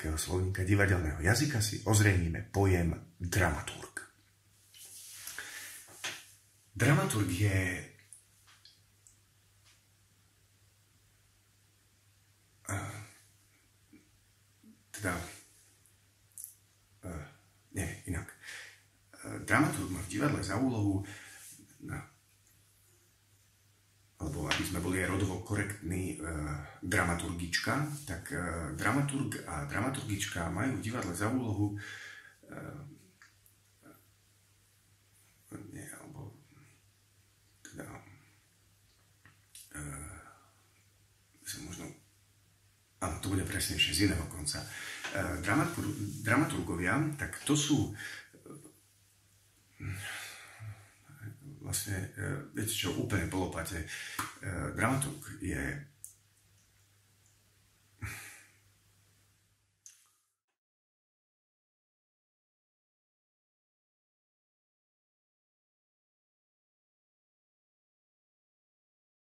Slovenského slovníka divadelného jazyka si ozrejmíme pojem dramaturg. Dramaturg je dramaturg má v divadle za úlohu, alebo aby sme boli aj rodovo korektní, dramaturgička, tak dramaturg a dramaturgička majú v divadle za úlohu áno, to bude presnejšie z iného konca. Dramaturgovia, tak to sú vlastne, viete čo, úplne po lopate. Dramaturg je